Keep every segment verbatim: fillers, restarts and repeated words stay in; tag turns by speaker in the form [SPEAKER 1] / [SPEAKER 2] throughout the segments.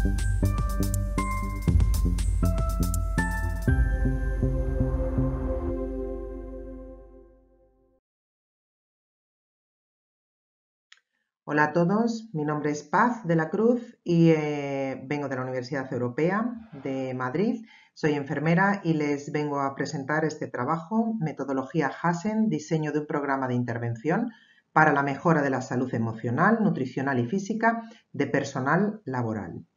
[SPEAKER 1] Hola a todos, mi nombre es Paz de la Cruz y eh, vengo de la Universidad Europea de Madrid. Soy enfermera y les vengo a presentar este trabajo, Metodología Hassen, diseño de un programa de intervención para la mejora de la salud emocional, nutricional y física de personal laboral.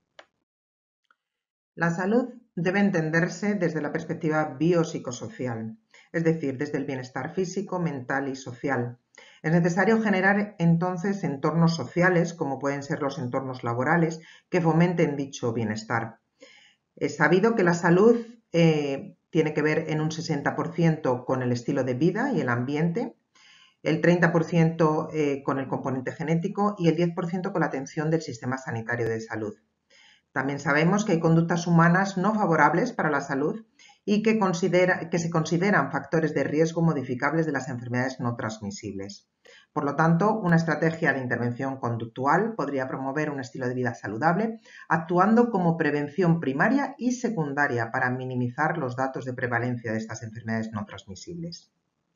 [SPEAKER 1] La salud debe entenderse desde la perspectiva biopsicosocial, es decir, desde el bienestar físico, mental y social. Es necesario generar entonces entornos sociales, como pueden ser los entornos laborales, que fomenten dicho bienestar. Es sabido que la salud eh, tiene que ver en un sesenta por ciento con el estilo de vida y el ambiente, el treinta por ciento eh, con el componente genético y el diez por ciento con la atención del sistema sanitario de salud. También sabemos que hay conductas humanas no favorables para la salud y que, considera, que se consideran factores de riesgo modificables de las enfermedades no transmisibles. Por lo tanto, una estrategia de intervención conductual podría promover un estilo de vida saludable, actuando como prevención primaria y secundaria para minimizar los datos de prevalencia de estas enfermedades no transmisibles.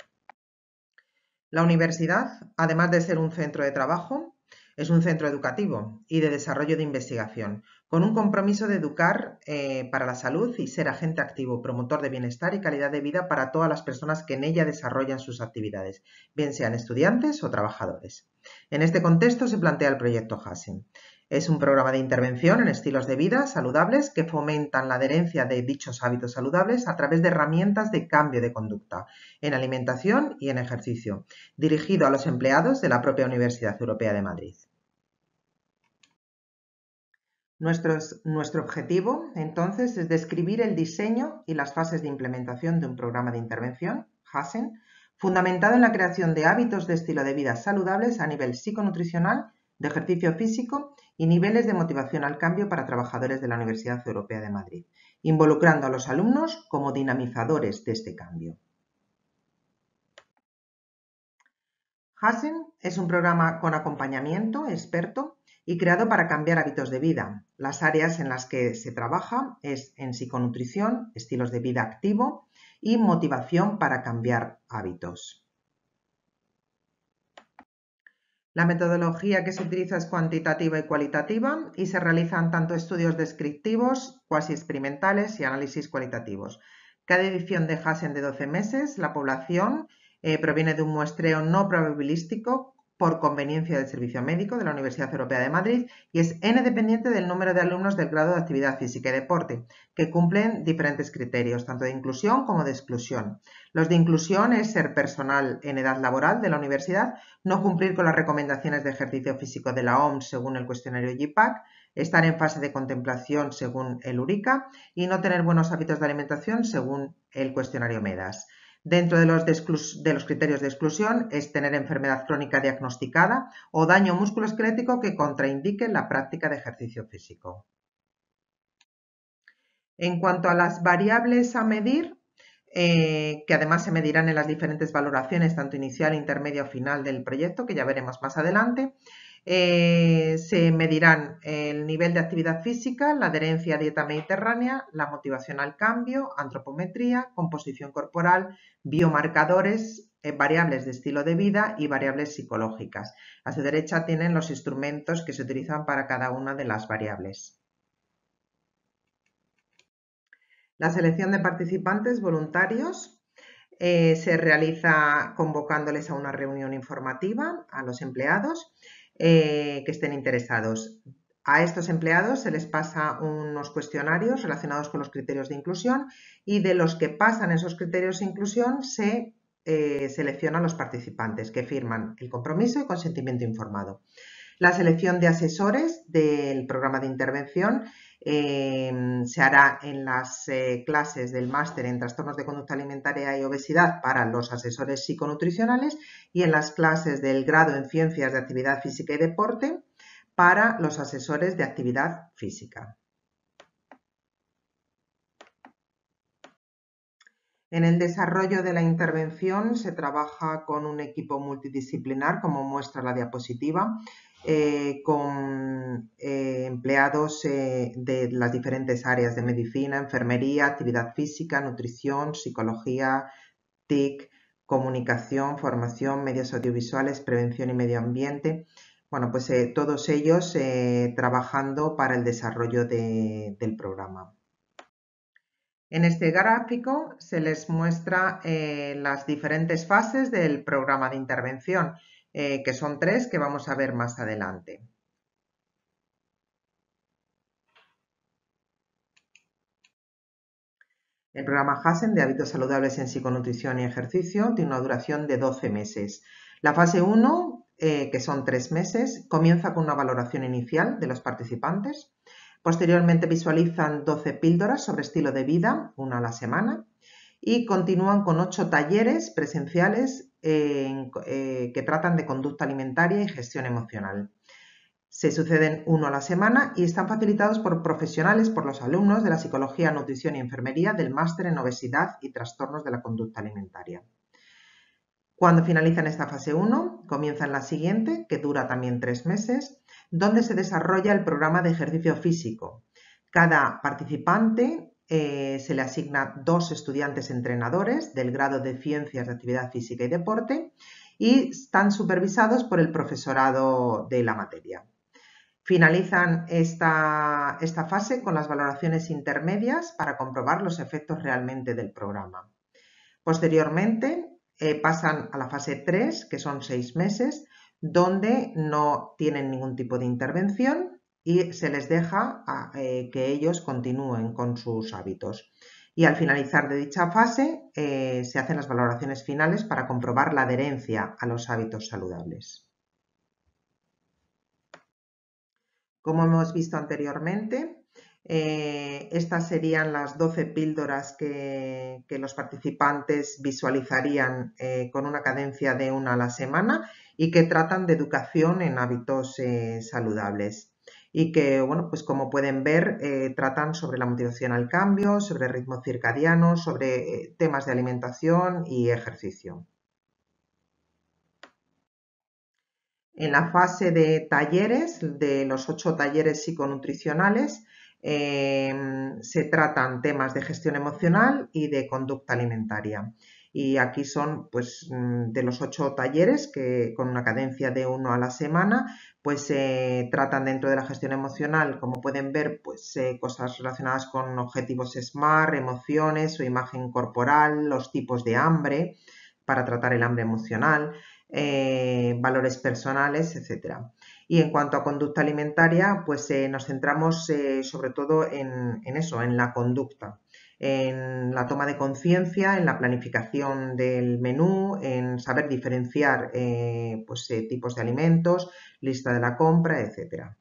[SPEAKER 1] La universidad, además de ser un centro de trabajo, es un centro educativo y de desarrollo de investigación, con un compromiso de educar eh, para la salud y ser agente activo, promotor de bienestar y calidad de vida para todas las personas que en ella desarrollan sus actividades, bien sean estudiantes o trabajadores. En este contexto se plantea el proyecto Hassen. Es un programa de intervención en estilos de vida saludables que fomentan la adherencia de dichos hábitos saludables a través de herramientas de cambio de conducta en alimentación y en ejercicio, dirigido a los empleados de la propia Universidad Europea de Madrid. Nuestro, nuestro objetivo, entonces, es describir el diseño y las fases de implementación de un programa de intervención, Hassen, fundamentado en la creación de hábitos de estilo de vida saludables a nivel psiconutricional, de ejercicio físico y niveles de motivación al cambio para trabajadores de la Universidad Europea de Madrid, involucrando a los alumnos como dinamizadores de este cambio. Hassen es un programa con acompañamiento experto y creado para cambiar hábitos de vida. Las áreas en las que se trabaja es en psiconutrición, estilos de vida activo y motivación para cambiar hábitos. La metodología que se utiliza es cuantitativa y cualitativa y se realizan tanto estudios descriptivos, cuasi experimentales y análisis cualitativos. Cada edición de Hassen de doce meses, la población eh, proviene de un muestreo no probabilístico por conveniencia del Servicio Médico de la Universidad Europea de Madrid y es n dependiente del número de alumnos del grado de actividad física y deporte, que cumplen diferentes criterios, tanto de inclusión como de exclusión. Los de inclusión es ser personal en edad laboral de la universidad, no cumplir con las recomendaciones de ejercicio físico de la O M S según el cuestionario G P A C, estar en fase de contemplación según el URICA y no tener buenos hábitos de alimentación según el cuestionario MEDAS. Dentro de los, de, de los criterios de exclusión es tener enfermedad crónica diagnosticada o daño musculoesquelético que contraindique la práctica de ejercicio físico. En cuanto a las variables a medir, eh, que además se medirán en las diferentes valoraciones, tanto inicial, intermedia o final del proyecto, que ya veremos más adelante, Eh, se medirán el nivel de actividad física, la adherencia a dieta mediterránea, la motivación al cambio, antropometría, composición corporal, biomarcadores, eh, variables de estilo de vida y variables psicológicas. A su derecha tienen los instrumentos que se utilizan para cada una de las variables. La selección de participantes voluntarios eh, se realiza convocándoles a una reunión informativa a los empleados eh, que estén interesados. A estos empleados se les pasa unos cuestionarios relacionados con los criterios de inclusión y de los que pasan esos criterios de inclusión se eh, seleccionan los participantes que firman el compromiso y consentimiento informado. La selección de asesores del programa de intervención eh, se hará en las eh, clases del máster en trastornos de conducta alimentaria y obesidad para los asesores psiconutricionales y en las clases del grado en ciencias de actividad física y deporte para los asesores de actividad física. En el desarrollo de la intervención se trabaja con un equipo multidisciplinar, como muestra la diapositiva. eh, con eh, empleados eh, de las diferentes áreas de medicina, enfermería, actividad física, nutrición, psicología, T I C, comunicación, formación, medios audiovisuales, prevención y medio ambiente. Bueno, pues eh, todos ellos eh, trabajando para el desarrollo de, del programa. En este gráfico se les muestra eh, las diferentes fases del programa de intervención, eh, que son tres que vamos a ver más adelante. El programa Hassen de hábitos saludables en psiconutrición y ejercicio tiene una duración de doce meses. La fase uno, eh, que son tres meses, comienza con una valoración inicial de los participantes. Posteriormente visualizan doce píldoras sobre estilo de vida, una a la semana, y continúan con ocho talleres presenciales eh, eh, que tratan de conducta alimentaria y gestión emocional. Se suceden uno a la semana y están facilitados por profesionales, por los alumnos de la Psicología, Nutrición y Enfermería del Máster en Obesidad y Trastornos de la Conducta Alimentaria. Cuando finalizan esta fase uno, comienzan la siguiente, que dura también tres meses, donde se desarrolla el programa de ejercicio físico. Cada participante eh, se le asigna dos estudiantes entrenadores del grado de Ciencias de Actividad Física y Deporte y están supervisados por el profesorado de la materia. Finalizan esta, esta fase con las valoraciones intermedias para comprobar los efectos realmente del programa. Posteriormente eh, pasan a la fase tres, que son seis meses, donde no tienen ningún tipo de intervención y se les deja a, eh, que ellos continúen con sus hábitos. Y al finalizar de dicha fase eh, se hacen las valoraciones finales para comprobar la adherencia a los hábitos saludables. Como hemos visto anteriormente, eh, estas serían las doce píldoras que, que los participantes visualizarían eh, con una cadencia de una a la semana y que tratan de educación en hábitos eh, saludables. Y que, bueno, pues como pueden ver, eh, tratan sobre la motivación al cambio, sobre ritmo circadiano, sobre eh, temas de alimentación y ejercicio. En la fase de talleres, de los ocho talleres psiconutricionales, eh, se tratan temas de gestión emocional y de conducta alimentaria. Y aquí son, pues, de los ocho talleres que con una cadencia de uno a la semana, pues se eh, tratan dentro de la gestión emocional, como pueden ver, pues eh, cosas relacionadas con objetivos SMART, emociones o imagen corporal, los tipos de hambre, para tratar el hambre emocional. Eh, valores personales, etcétera. Y en cuanto a conducta alimentaria, pues eh, nos centramos eh, sobre todo en, en eso, en la conducta, en la toma de conciencia, en la planificación del menú, en saber diferenciar eh, pues, eh, tipos de alimentos, lista de la compra, etcétera.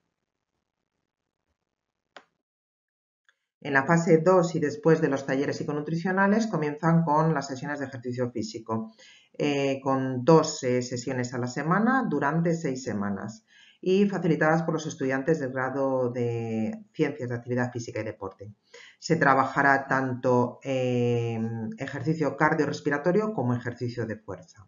[SPEAKER 1] En la fase dos y después de los talleres psiconutricionales comienzan con las sesiones de ejercicio físico, eh, con dos eh, sesiones a la semana durante seis semanas y facilitadas por los estudiantes del grado de Ciencias de Actividad Física y Deporte. Se trabajará tanto eh, ejercicio cardiorrespiratorio como ejercicio de fuerza.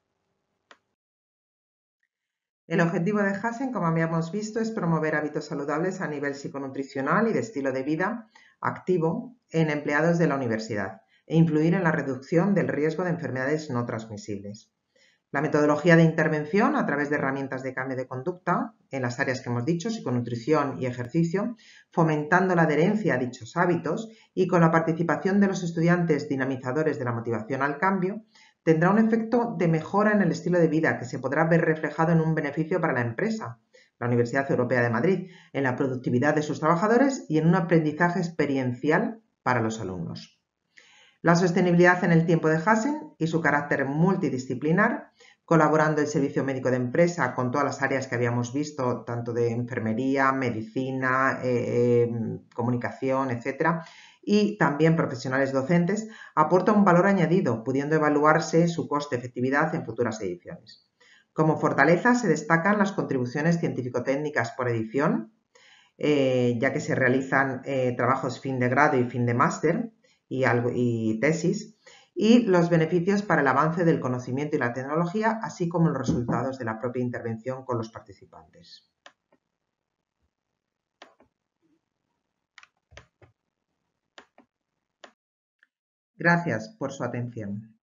[SPEAKER 1] El objetivo de Hassen, como habíamos visto, es promover hábitos saludables a nivel psiconutricional y de estilo de vida activo en empleados de la universidad e influir en la reducción del riesgo de enfermedades no transmisibles. La metodología de intervención a través de herramientas de cambio de conducta en las áreas que hemos dicho, psiconutrición y ejercicio, fomentando la adherencia a dichos hábitos y con la participación de los estudiantes dinamizadores de la motivación al cambio, tendrá un efecto de mejora en el estilo de vida que se podrá ver reflejado en un beneficio para la empresa, la Universidad Europea de Madrid, en la productividad de sus trabajadores y en un aprendizaje experiencial para los alumnos. La sostenibilidad en el tiempo de Hassen y su carácter multidisciplinar, colaborando el servicio médico de empresa con todas las áreas que habíamos visto, tanto de enfermería, medicina, eh, comunicación, etcétera, y también profesionales docentes, aporta un valor añadido, pudiendo evaluarse su coste-efectividad en futuras ediciones. Como fortaleza se destacan las contribuciones científico-técnicas por edición, eh, ya que se realizan eh, trabajos fin de grado y fin de máster y, algo, y tesis, y los beneficios para el avance del conocimiento y la tecnología, así como los resultados de la propia intervención con los participantes. Gracias por su atención.